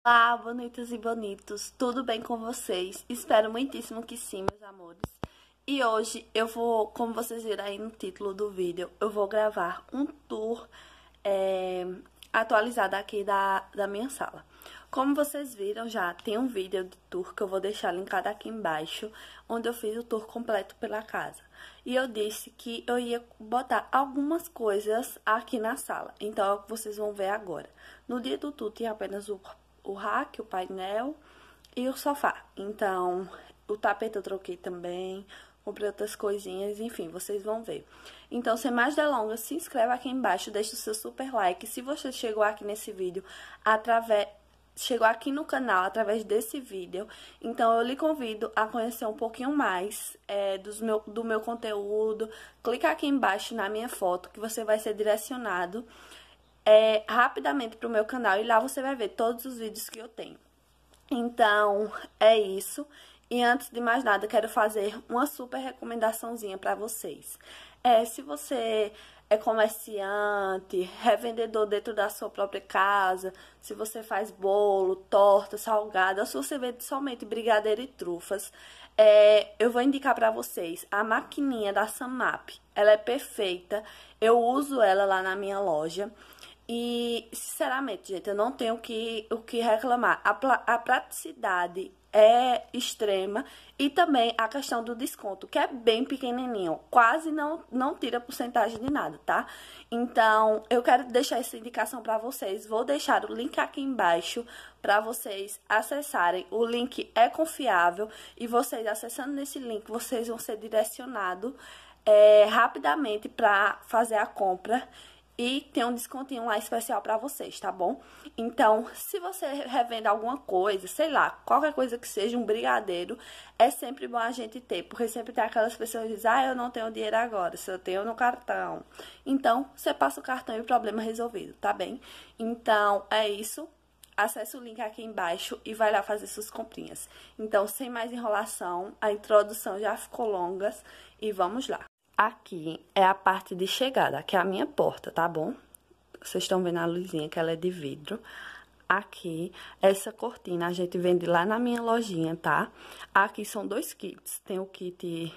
Olá, bonitas e bonitos, tudo bem com vocês? Espero muitíssimo que sim, meus amores. E hoje eu vou, como vocês viram aí no título do vídeo, eu vou gravar um tour atualizado aqui da minha sala. Como vocês viram, já tem um vídeo de tour que eu vou deixar linkado aqui embaixo, onde eu fiz o tour completo pela casa. E eu disse que eu ia botar algumas coisas aqui na sala, então é o que vocês vão ver agora. No dia do tour tinha apenas o rack, o painel e o sofá. Então, o tapete eu troquei também, comprei outras coisinhas, enfim, vocês vão ver. Então, sem mais delongas, se inscreve aqui embaixo, deixa o seu super like. Se você chegou aqui nesse vídeo chegou aqui no canal através desse vídeo, então eu lhe convido a conhecer um pouquinho mais do meu conteúdo. Clica aqui embaixo na minha foto que você vai ser direcionado rapidamente para o meu canal e lá você vai ver todos os vídeos que eu tenho. Então, é isso. E antes de mais nada, quero fazer uma super recomendaçãozinha para vocês. Se você é comerciante, revendedor dentro da sua própria casa, se você faz bolo, torta, salgado, ou se você vende somente brigadeiro e trufas, eu vou indicar para vocês a maquininha da Samap. Ela é perfeita, eu uso ela lá na minha loja. E, sinceramente, gente, eu não tenho o que reclamar. A praticidade é extrema e também a questão do desconto, que é bem pequenininho. Quase não tira porcentagem de nada, tá? Então, eu quero deixar essa indicação para vocês. Vou deixar o link aqui embaixo para vocês acessarem. O link é confiável e vocês acessando nesse link, vocês vão ser direcionados rapidamente para fazer a compra. E tem um descontinho lá especial pra vocês, tá bom? Então, se você revende alguma coisa, sei lá, qualquer coisa que seja, um brigadeiro, é sempre bom a gente ter. Porque sempre tem aquelas pessoas que dizem, eu não tenho dinheiro agora, se eu tenho no cartão. Então, você passa o cartão e o problema é resolvido, tá bem? Então, é isso. Acesse o link aqui embaixo e vai lá fazer suas comprinhas. Então, sem mais enrolação, a introdução já ficou longa e vamos lá. Aqui é a parte de chegada, aqui é a minha porta, tá bom? Vocês estão vendo a luzinha, que ela é de vidro. Aqui, essa cortina a gente vende lá na minha lojinha, tá? Aqui são dois kits, tem o kit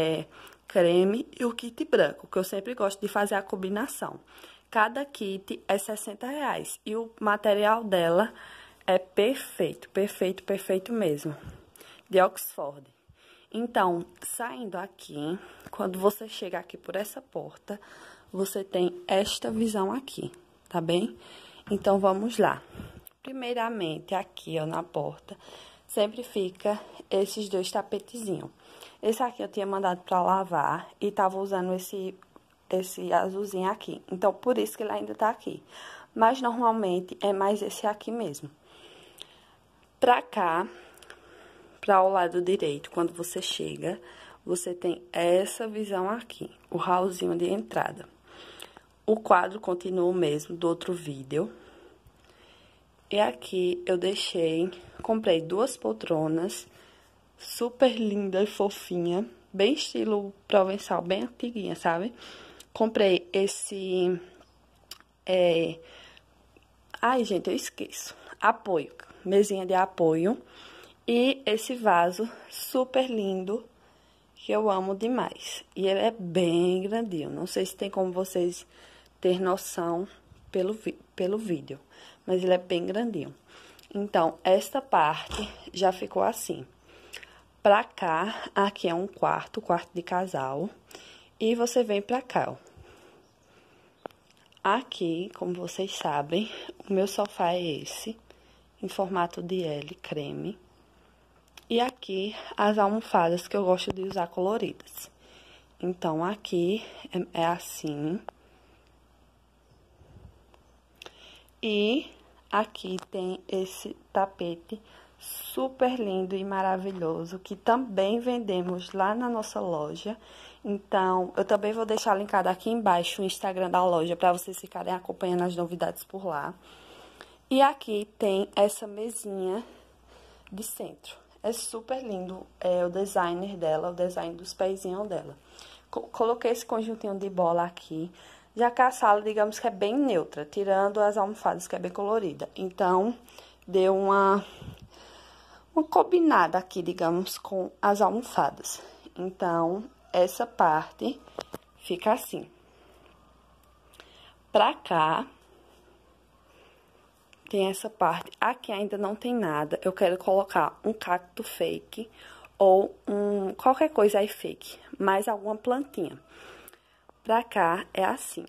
creme e o kit branco, que eu sempre gosto de fazer a combinação. Cada kit é R$60 e o material dela é perfeito, perfeito, perfeito mesmo, de Oxford. Então, saindo aqui, quando você chega aqui por essa porta, você tem esta visão aqui, tá bem? Então, vamos lá. Primeiramente, aqui, ó, na porta, sempre fica esses dois tapetezinhos. Esse aqui eu tinha mandado pra lavar e tava usando esse azulzinho aqui. Então, por isso que ele ainda tá aqui. Mas, normalmente, é mais esse aqui mesmo. Pra cá, para o lado direito, quando você chega, você tem essa visão aqui, o hallzinho de entrada. O quadro continua o mesmo do outro vídeo. E aqui eu comprei duas poltronas, super linda e fofinha, bem estilo provençal, bem antiguinha, sabe? Comprei esse, ai, gente, eu esqueço, apoio, mesinha de apoio. E esse vaso super lindo, que eu amo demais. E ele é bem grandinho. Não sei se tem como vocês ter noção pelo vídeo. Mas ele é bem grandinho. Então, esta parte já ficou assim. Pra cá, aqui é um quarto de casal. E você vem pra cá, ó. Aqui, como vocês sabem, o meu sofá é esse, em formato de L, creme. E aqui, as almofadas que eu gosto de usar coloridas. Então, aqui é assim. E aqui tem esse tapete super lindo e maravilhoso, que também vendemos lá na nossa loja. Então, eu também vou deixar linkado aqui embaixo o Instagram da loja, para vocês ficarem acompanhando as novidades por lá. E aqui tem essa mesinha de centro. É super lindo, o designer dela, o design dos pezinhos dela. Coloquei esse conjuntinho de bola aqui, já que a sala, digamos que é bem neutra, tirando as almofadas que é bem colorida. Então, deu uma combinada aqui, digamos, com as almofadas. Então, essa parte fica assim. Pra cá, tem essa parte. Aqui ainda não tem nada. Eu quero colocar um cacto fake ou qualquer coisa aí fake, mais alguma plantinha. Pra cá é assim.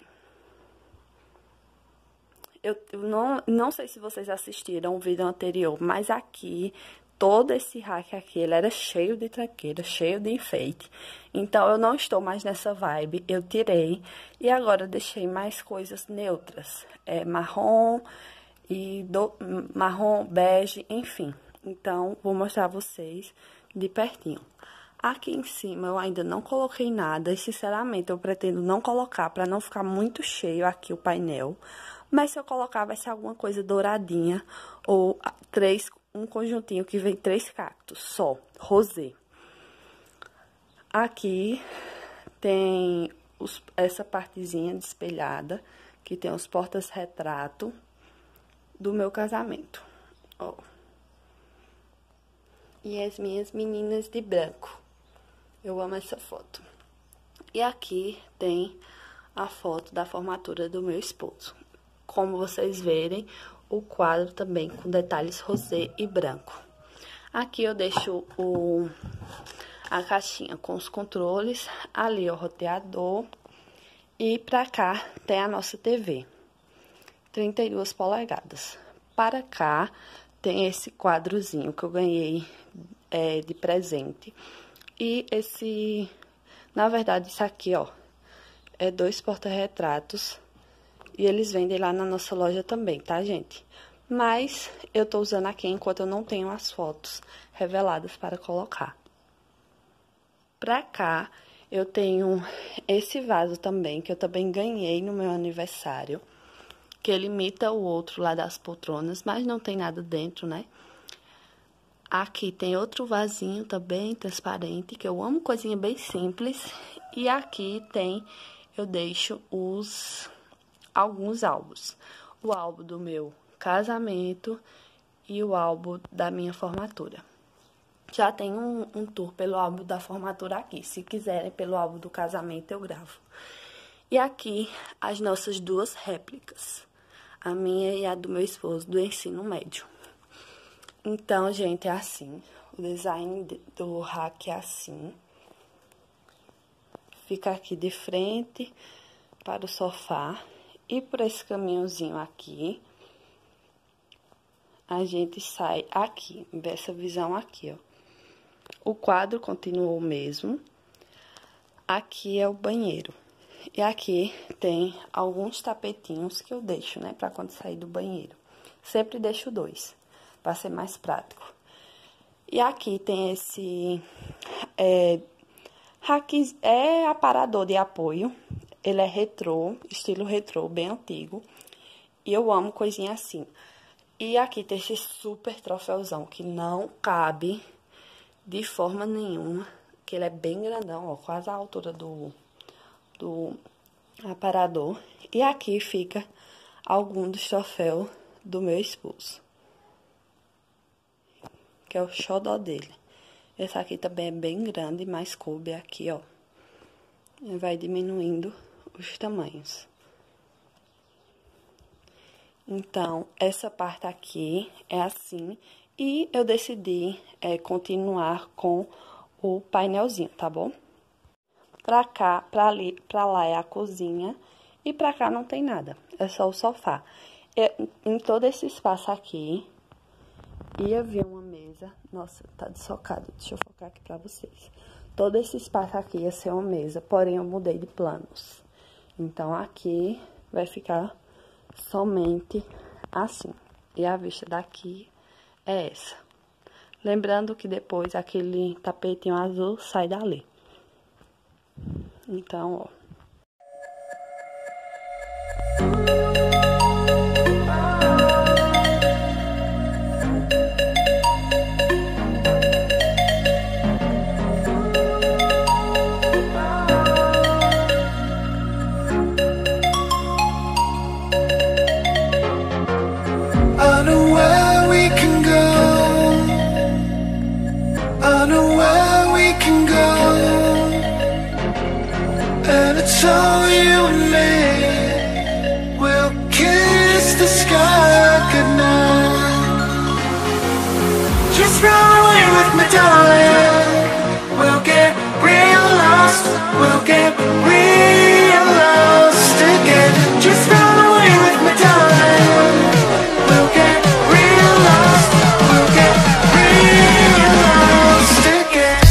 Eu não sei se vocês assistiram o vídeo anterior, mas aqui, todo esse rack aqui, ele era cheio de tranqueira, cheio de enfeite. Então, eu não estou mais nessa vibe, eu tirei. E agora, eu deixei mais coisas neutras. Marrom, marrom, bege, enfim. Então, vou mostrar a vocês de pertinho. Aqui em cima, eu ainda não coloquei nada. E, sinceramente, eu pretendo não colocar, para não ficar muito cheio aqui o painel. Mas se eu colocar, vai ser alguma coisa douradinha ou um conjuntinho que vem 3 cactos só, rosé. Aqui tem essa partezinha espelhada, que tem os portas-retrato do meu casamento, ó. E as minhas meninas de branco. Eu amo essa foto. E aqui tem a foto da formatura do meu esposo. Como vocês verem, o quadro também com detalhes rosé e branco. Aqui eu deixo a caixinha com os controles, ali o roteador. E pra cá tem a nossa TV, 32 polegadas. Para cá tem esse quadrozinho que eu ganhei de presente. E na verdade, isso aqui, ó, é 2 porta-retratos. E eles vendem lá na nossa loja também, tá, gente? Mas eu tô usando aqui enquanto eu não tenho as fotos reveladas para colocar. Pra cá, eu tenho esse vaso também, que eu também ganhei no meu aniversário. Que ele imita o outro lá das poltronas, mas não tem nada dentro, né? Aqui tem outro vasinho também, transparente, que eu amo coisinha bem simples. E aqui eu deixo alguns álbuns. O álbum do meu casamento e o álbum da minha formatura. Já tem um tour pelo álbum da formatura aqui. Se quiserem, pelo álbum do casamento, eu gravo. E aqui, as nossas 2 réplicas. A minha e a do meu esposo, do ensino médio. Então, gente, é assim. O design do rack é assim. Fica aqui de frente para o sofá. E por esse caminhozinho aqui, a gente sai aqui, dessa visão aqui, ó. O quadro continuou o mesmo. Aqui é o banheiro. E aqui tem alguns tapetinhos que eu deixo, né, pra quando sair do banheiro. Sempre deixo 2, pra ser mais prático. E aqui tem esse aparador de apoio. Ele é retrô, estilo retrô, bem antigo. E eu amo coisinha assim. E aqui tem esse super troféuzão, que não cabe de forma nenhuma. Que ele é bem grandão, ó, quase a altura do aparador. E aqui fica algum dos troféus do meu esposo. Que é o xodó dele. Esse aqui também é bem grande, mas coube aqui, ó. E vai diminuindo os tamanhos. Então, essa parte aqui é assim. E eu decidi continuar com o painelzinho, tá bom? Pra cá, pra lá é a cozinha. E pra cá não tem nada, é só o sofá. Em todo esse espaço aqui, ia vir uma mesa. Nossa, tá desfocado, deixa eu focar aqui pra vocês. Todo esse espaço aqui ia ser uma mesa, porém eu mudei de planos. Então, aqui vai ficar somente assim. E a vista daqui é essa. Lembrando que depois aquele tapetinho azul sai dali. Então, ó. So you and me will kiss the sky goodnight. Just run away with me, darling. We'll get real lost. We'll get real lost again. Just run away with me, darling. We'll get real lost. We'll get real lost again.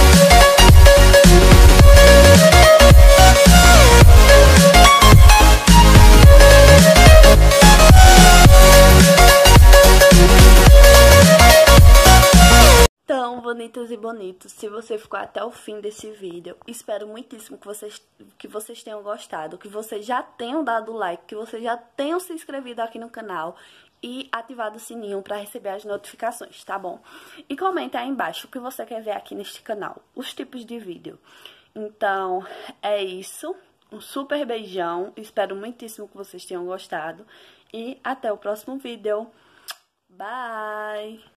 Então, bonitas e bonitos, se você ficou até o fim desse vídeo, espero muitíssimo que vocês tenham gostado, que vocês já tenham dado like, que vocês já tenham se inscrevido aqui no canal e ativado o sininho para receber as notificações, tá bom? E comenta aí embaixo o que você quer ver aqui neste canal, os tipos de vídeo. Então, é isso. Um super beijão, espero muitíssimo que vocês tenham gostado e até o próximo vídeo. Bye!